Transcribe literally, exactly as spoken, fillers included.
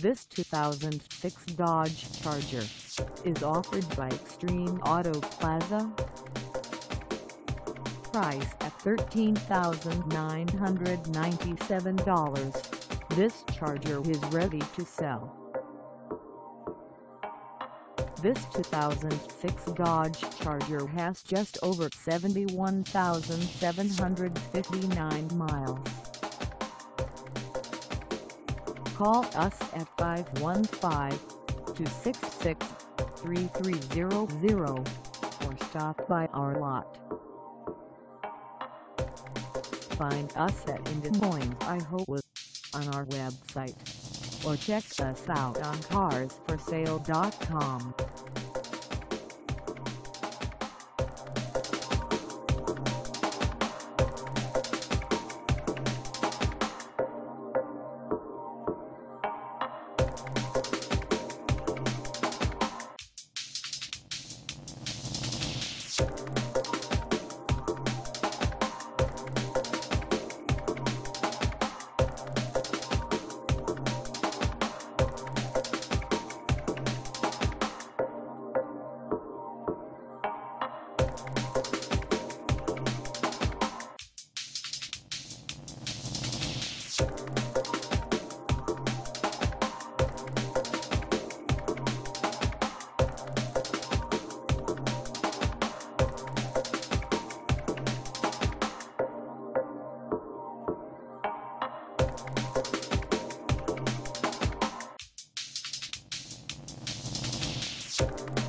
This two thousand six Dodge Charger is offered by Extreme Auto Plaza. Price at thirteen thousand nine hundred ninety-seven dollars, this Charger is ready to sell. This two thousand six Dodge Charger has just over seventy-one thousand seven hundred fifty-nine miles. Call us at five one five, two six six, three three zero zero or stop by our lot. Find us at Moines, Iowa on our website, or check us out on cars for sale dot com. You